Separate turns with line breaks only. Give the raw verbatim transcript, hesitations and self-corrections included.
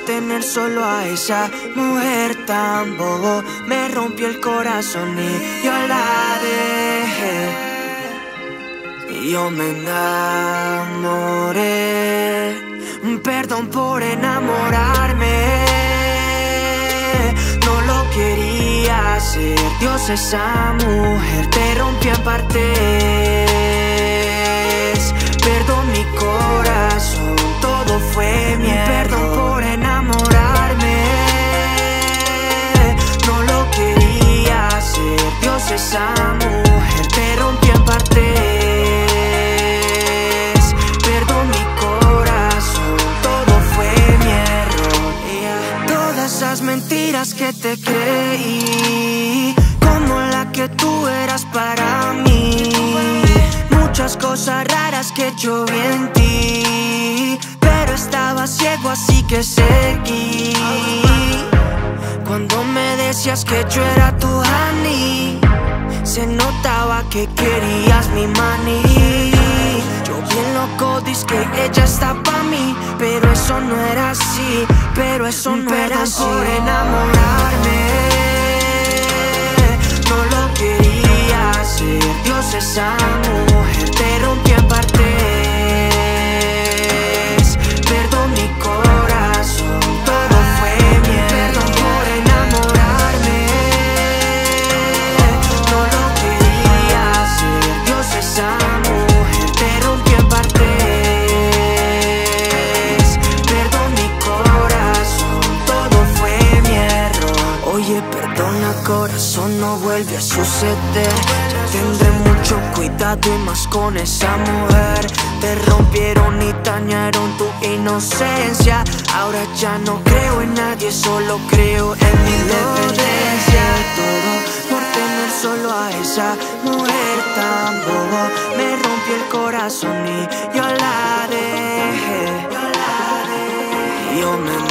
tener solo a esa mujer tan bobo. Me rompió el corazón y yo la dejé. Y yo me enamoré. Perdón por enamorarme. No lo quería hacer. Dios, esa mujer te rompió en partes. Perdón mi corazón, todo fue mi error. Perdón por enamorarme. No lo quería hacer. Dios, esa mujer te rompió en partes. Perdón mi corazón, todo fue mi error. Todas esas mentiras que te creí, como la que tú eras para mí. Muchas cosas raras que yo vi en ti, pero estaba ciego así que seguí. Cuando me decías que yo era tu honey, se notaba que querías mi money. Yo bien loco, dices que ella está pa' mí, pero eso no era así, pero eso no era así. Por enamorarme, no lo quería hacer. Dios, esa mujer te rompió en partes. Perdón mi corazón, todo fue mi error. Perdón por enamorarme. No lo quería hacer. Dios, esa mujer te rompió en partes. Perdón mi corazón, todo fue mi error. Oye, perdona corazón, no vuelve a suceder. Ya tendré mucho cuidado y más con esa mujer. Te rompieron y dañaron tu inocencia. Ahora ya no creo en nadie, solo creo en mi dependencia. Todo por tener solo a esa mujer tan bobo. Me rompió el corazón y yo la dejé. Yo la dejé. Yo me